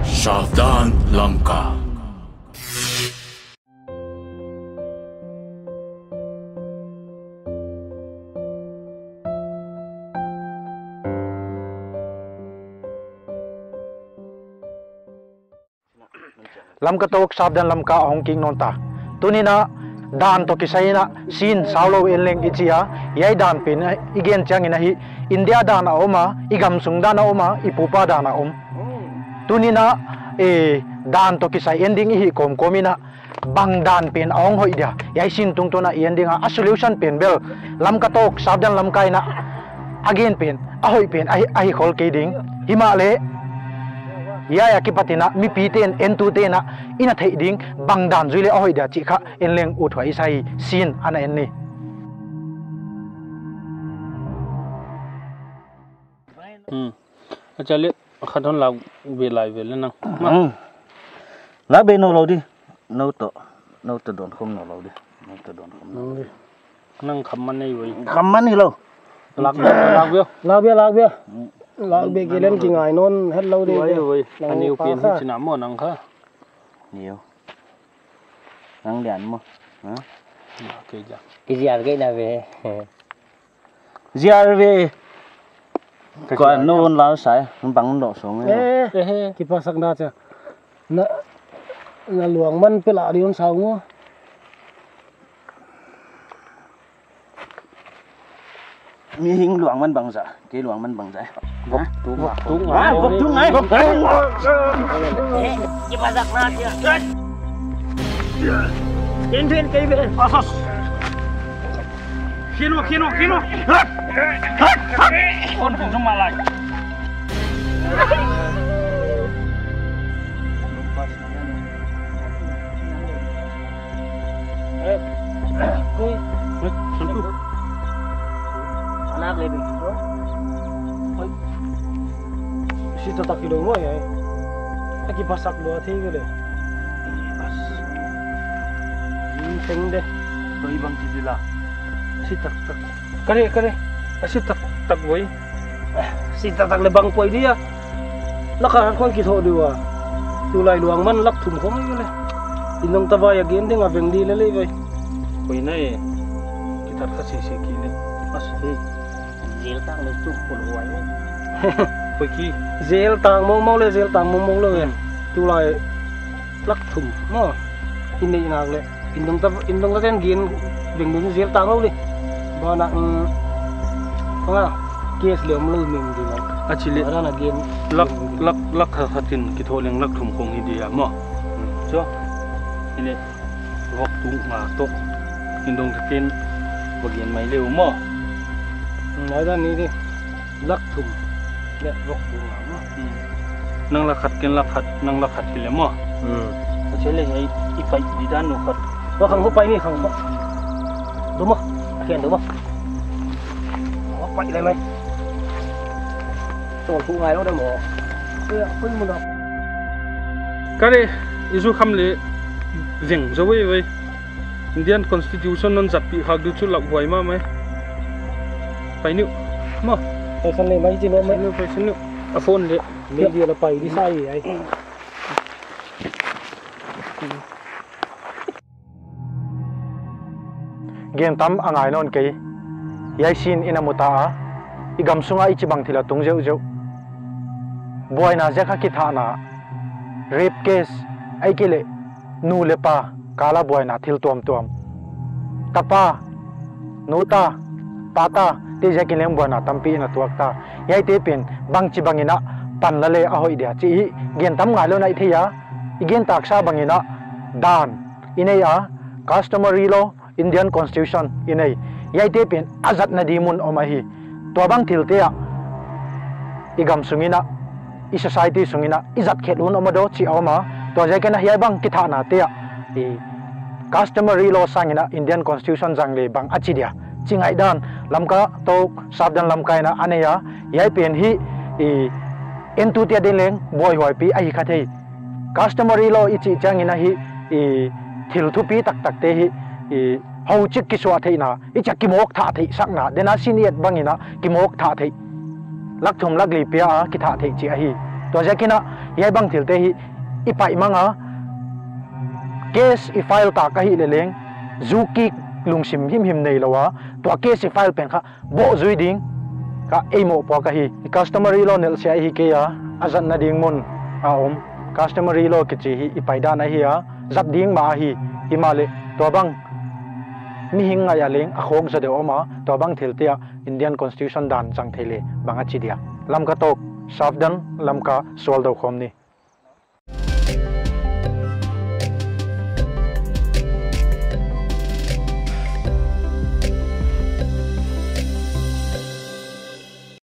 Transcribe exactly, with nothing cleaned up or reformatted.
सावधान लंका। लम का तोक सावधान लम का अहों किंग नोंता तुनिना दान तो किसाइना सीन सावलो एलेंग इचिया याई दान पिन इगेन चांगिना ही इंडिया दान ओमा इगम सुंगदान ओमा इपुपा दान ओम तुनिना ए दान तो किसाइ एंडिंग ही कोम कोमिना bang dan pen ong hoi dia yai sin tung tona ending a solution pen bel lam ka tok sabdan lam kai na again pen a hoi pen ai ai khol ke ding himale ya ya ki patina mi pi ten en tu te na ina thei ding bang dan zuile a hoi dia chi kha en leng u thoi sai sin ana en ni hm achale khadon la be lai ve le nang la be no lo đi nấu to nấu to đòn không nấu lâu đi nấu to đòn không nấu đi nang khăm man này vậy khăm man đi lâu lạc lạc bia lạc bia lạc bia lạc bia kia lên chỉ ngài non hết lâu đi vậy vậy anh yêu tiền hết chỉ nắm một nang khá nhiều nang đèn mà hả cái gì cái gì cái nào về gì về còn non lao sai bằng độ xuống ấy cái pa sắc na chứ na là luồng man pe lạ đi on sao ngô mi hình luồng man bằng dạ cái luồng man bằng dạ vấp tú vấp tú à vấp tú này vấp tú cái pa sắc na chứ đến thuyền cây về khi nó khi nó khi nó con không trong mà lại anak lebih si tatak kilo mo ya lagi pasak dua tiga deh penting deh tôi bang chỉ là si tak tak kare kare si tak tak boy si tatak lebang boy dia lakaran kong kito dua tulai luang man lak thum kong yun eh inong tabay again deh ngaveng di lele boy koy này kita kasih sih kini as he Zel tang le tu pul huai koy ki zel tang mong mong le zel tang mong mong le tulai lak thum mo ini nak le indong ta indong ta ten gin beng dun zel tang lo đi ba na nga kes le mlo ming di la achile ara na gin lak lak lak khatin ki tholeng lak thum khong hi dia mo cho ile wak tu ma tok indong takin bagian mai leu mo nói ra ní đi lắc thùng để vọc thùng mà nang lak khat ken lak khat nang lak khat ki le mo achile ai ipai di dan no khat nó không có bay đi không có đúng không hiện đúng không nó bay đây mày tôi thu ngày đó đây mỏ tôi tôi muốn đâu cái này isu kham le veng zo we we Indian Constitution non zat pi khak du chu lak huai ma mai pai nu mo phải phân lên mấy chứ nó mấy nu pai sinu a phone le media là bay đi sai vậy game tam angai non ke yai sin inamuta igam sunga ichibang thila tungjeu jeu boy na jakha ki thana rape case ai kele nu lepa kala boy na thil tom tom tapa nuta tata te jakilem boy na tampi na tuakta yai te pen bangchi bangina pan lale a hoi dia chi gen tam ngai lo nai thia igen taksa bangina dan ineya customary law Indian Constitution inay yai te pen azat na dimun omahi to bang thil te a igam sungina i society sungina izat khelun omado chi awma to jai kana yai bang ki thana te a i customary law sangina Indian Constitution jangle bang achi dia chingai dan lamka to sabdan lamkai na aneya yai pen hi i entu te deleng boy hoi pi ai khathei customary law ichi changina hi i thil thu pi tak tak te hi i hau chik ki swa theina i chak ki mok tha thei sakna dena siniat bangina ki mok tha thei lak thum lak li pia ki tha thei chi a hi to jakina yai bang thil te hi ipai manga case i file ta ka hi le leng zuki lungsim him him nei lawa to case i file pen kha bo zui ding ka emo po ka hi customary law nel sia hi ke ya azan na ding mon a om customary law ki chi hi ipai da na hi ya zap ding ma hi himale to bang mi hinga ya leng a khok za de oma to bang thil tia Indian Constitution dan chang thele banga chi dia lam ka tok safdan lam ka sol do khom ni